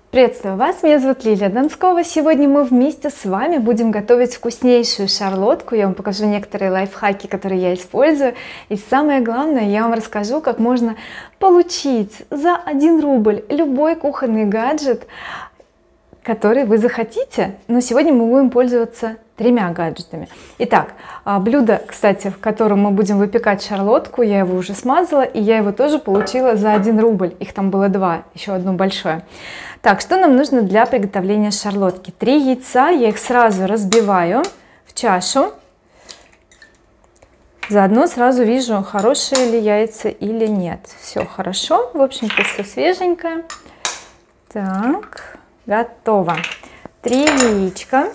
Приветствую вас, меня зовут Лилия Донскова. Сегодня мы вместе с вами будем готовить вкуснейшую шарлотку. Я вам покажу некоторые лайфхаки, которые я использую. И самое главное, я вам расскажу, как можно получить за 1 рубль любой кухонный гаджет, который вы захотите. Но сегодня мы будем пользоваться 3 гаджетами. Итак, блюдо, кстати, в котором мы будем выпекать шарлотку, я его уже смазала, и я его тоже получила за 1 рубль. Их там было 2, еще одно большое. Так, что нам нужно для приготовления шарлотки? 3 яйца, я их сразу разбиваю в чашу. Заодно сразу вижу, хорошие ли яйца или нет. Все хорошо, в общем-то все свеженькое. Так, готово. 3 яичка.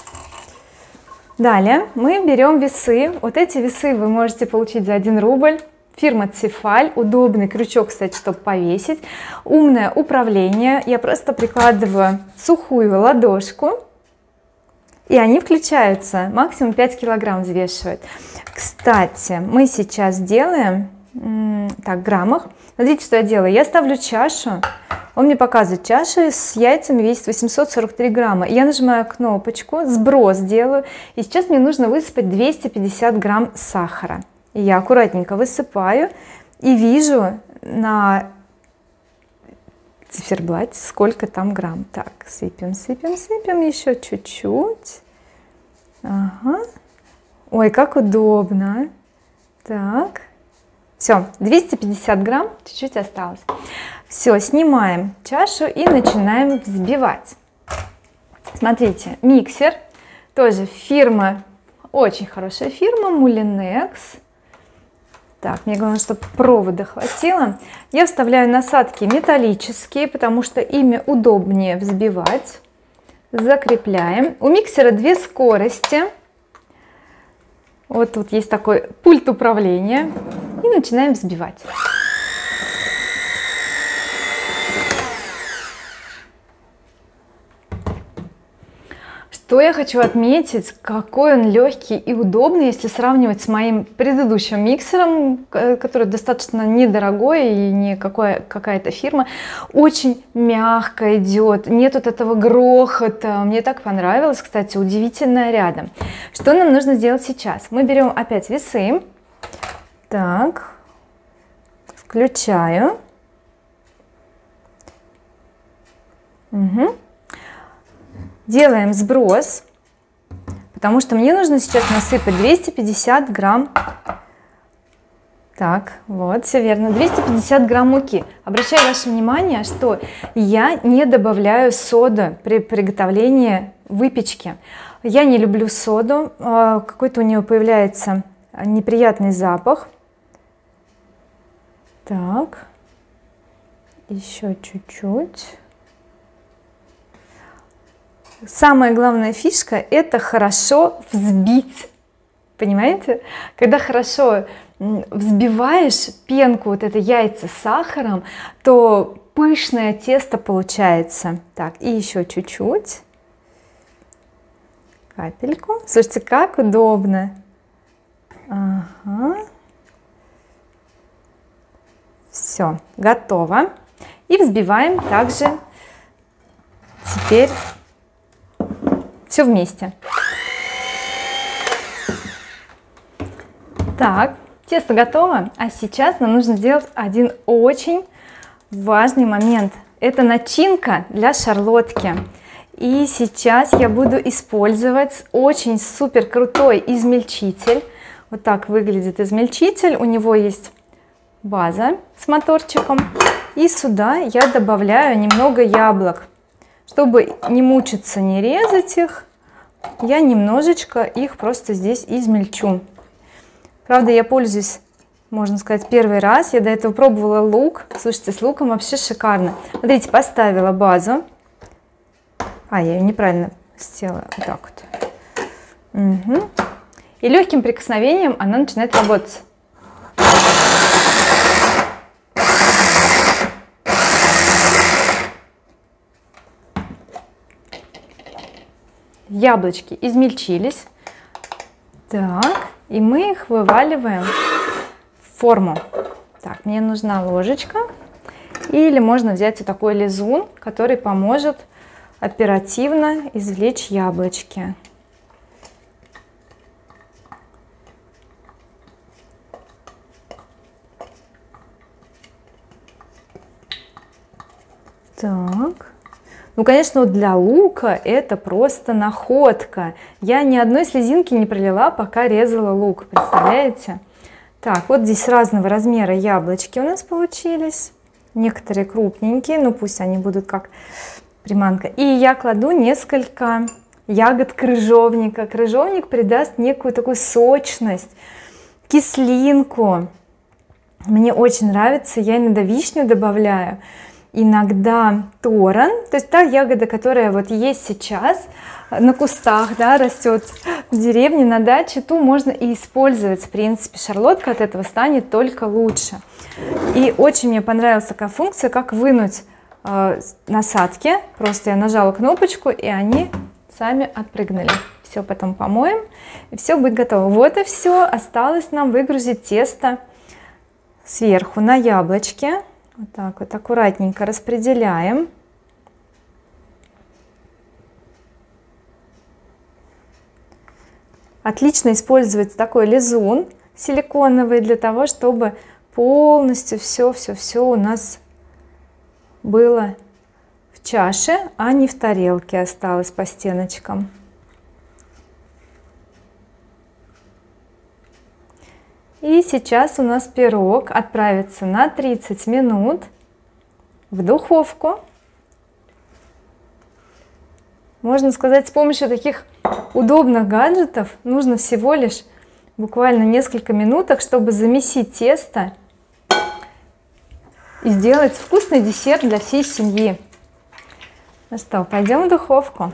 Далее мы берем весы. Вот эти весы вы можете получить за 1 рубль. Фирма Цефаль, удобный крючок, кстати, чтобы повесить, умное управление. Я просто прикладываю сухую ладошку, и они включаются, максимум 5 килограмм взвешивают. Кстати, мы сейчас делаем так, в граммах. Смотрите, что я делаю. Я ставлю чашу, он мне показывает, чаша с яйцами весит 843 грамма. Я нажимаю кнопочку, сброс делаю, и сейчас мне нужно высыпать 250 грамм сахара. И я аккуратненько высыпаю и вижу на циферблате, сколько там грамм. Так, сыпем, сыпем, сыпем еще чуть-чуть. Ага. Ой, как удобно. Так, все, 250 грамм, чуть-чуть осталось. Все, снимаем чашу и начинаем взбивать. Смотрите, миксер, тоже фирма, очень хорошая фирма, Moulinex. Так, мне главное, чтобы провода хватило. Я вставляю насадки металлические, потому что ими удобнее взбивать. Закрепляем. У миксера 2 скорости. Вот тут есть такой пульт управления. И начинаем взбивать. Что я хочу отметить, какой он легкий и удобный, если сравнивать с моим предыдущим миксером, который достаточно недорогой и не какая-то фирма. Очень мягко идет, нет вот этого грохота. Мне так понравилось, кстати, удивительно рядом. Что нам нужно сделать сейчас? Мы берем опять весы. Так, включаю. Угу. Делаем сброс, потому что мне нужно сейчас насыпать 250 грамм. Так, вот, все верно, 250 грамм муки. Обращаю ваше внимание, что я не добавляю соду при приготовлении выпечки. Я не люблю соду, какой-то у нее появляется неприятный запах. Так, еще чуть-чуть. Самая главная фишка — это хорошо взбить, понимаете? Когда хорошо взбиваешь пенку, вот это яйца с сахаром, то пышное тесто получается. Так, и еще чуть-чуть, капельку. Слушайте, как удобно. Ага. Все, готово. И взбиваем также теперь все вместе. Так, тесто готово, а сейчас нам нужно сделать один очень важный момент. Это начинка для шарлотки. И сейчас я буду использовать очень супер крутой измельчитель. Вот так выглядит измельчитель. У него есть база с моторчиком, и сюда я добавляю немного яблок. Чтобы не мучиться, не резать их, я немножечко их просто здесь измельчу. Правда, я пользуюсь, можно сказать, первый раз. Я до этого пробовала лук. Слушайте, с луком вообще шикарно. Смотрите, поставила базу. Я ее неправильно сделала. Вот так вот. Угу. И легким прикосновением она начинает работать. Яблочки измельчились. Так, и мы их вываливаем в форму. Так, мне нужна ложечка. Или можно взять вот такой лизун, который поможет оперативно извлечь яблочки. Так, ну конечно, вот для лука это просто находка. Я ни одной слезинки не пролила, пока резала лук, представляете? Так, вот здесь разного размера яблочки у нас получились, некоторые крупненькие, ну пусть они будут как приманка. И я кладу несколько ягод крыжовника. Крыжовник придаст некую такую сочность, кислинку. Мне очень нравится, я иногда вишню добавляю, иногда торан, то есть та ягода, которая вот есть сейчас на кустах, да, растет в деревне, на даче, ту можно и использовать. В принципе, шарлотка от этого станет только лучше. И очень мне понравилась такая функция, как вынуть насадки. Просто я нажала кнопочку, и они сами отпрыгнули. Все потом помоем, и все будет готово. Вот и все. Осталось нам выгрузить тесто сверху на яблочки. Вот так вот аккуратненько распределяем. Отлично использовать такой лизун силиконовый для того, чтобы полностью все у нас было в чаше, а не в тарелке осталось по стеночкам. И сейчас у нас пирог отправится на 30 минут в духовку. Можно сказать, с помощью таких удобных гаджетов нужно всего лишь буквально несколько минуток, чтобы замесить тесто и сделать вкусный десерт для всей семьи. Ну что, пойдем в духовку.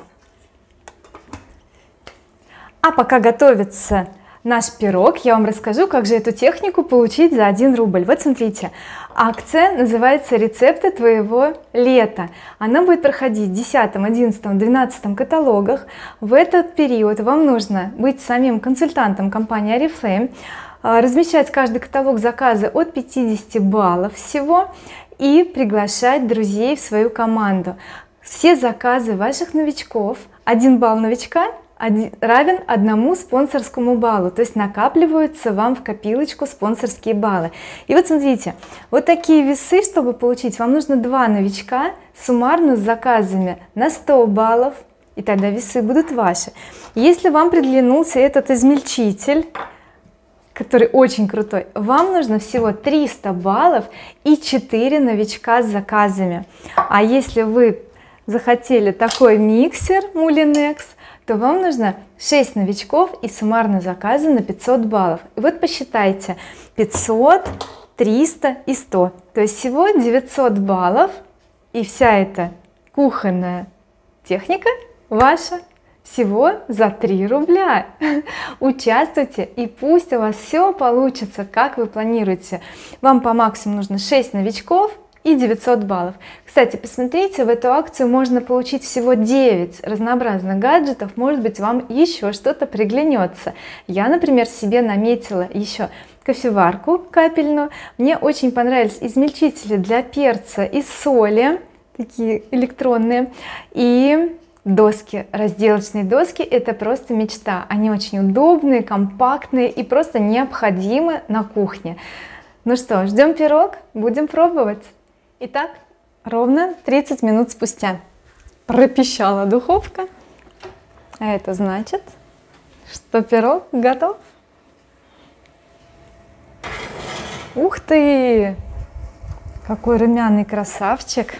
А пока готовится наш пирог, я вам расскажу, как же эту технику получить за 1 рубль. Вот смотрите, акция называется «Рецепты твоего лета». Она будет проходить в 10, 11, 12 каталогах. В этот период вам нужно быть самим консультантом компании Oriflame, размещать каждый каталог заказы от 50 баллов всего и приглашать друзей в свою команду. Все заказы ваших новичков, 1 балл новичка равен 1 спонсорскому баллу, то есть накапливаются вам в копилочку спонсорские баллы. И вот смотрите, вот такие весы, чтобы получить, вам нужно 2 новичка суммарно с заказами на 100 баллов, и тогда весы будут ваши. Если вам приглянулся этот измельчитель, который очень крутой, вам нужно всего 300 баллов и 4 новичка с заказами. А если вы захотели такой миксер Moulinex, то вам нужно 6 новичков и суммарно заказы на 500 баллов. И вот посчитайте: 500, 300 и 100, то есть всего 900 баллов, и вся эта кухонная техника ваша всего за 3 рубля. Участвуйте, и пусть у вас все получится, как вы планируете. Вам по максимуму нужно 6 новичков и 900 баллов. Кстати, посмотрите, в эту акцию можно получить всего 9 разнообразных гаджетов. Может быть, вам еще что-то приглянется. Я, например, себе наметила еще кофеварку капельную. Мне очень понравились измельчители для перца и соли, такие электронные, и доски, разделочные доски. Это просто мечта. Они очень удобные, компактные и просто необходимы на кухне. Ну что, ждем пирог, будем пробовать. Итак, ровно 30 минут спустя пропищала духовка, а это значит, что пирог готов. Ух ты, какой румяный красавчик!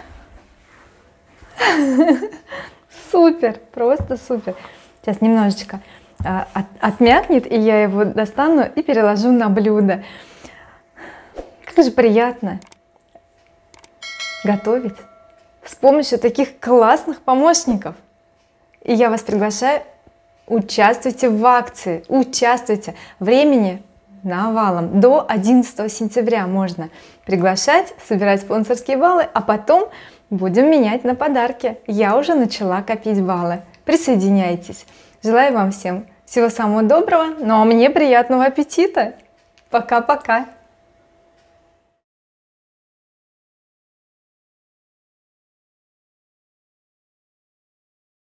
Супер, просто супер. Сейчас немножечко отмякнет, и я его достану и переложу на блюдо. Как же приятно готовить с помощью таких классных помощников. И я вас приглашаю, участвуйте в акции, участвуйте. Времени навалом, до 11 сентября можно приглашать, собирать спонсорские баллы, а потом будем менять на подарки. Я уже начала копить баллы. Присоединяйтесь. Желаю вам всем всего самого доброго, ну а мне приятного аппетита. Пока-пока.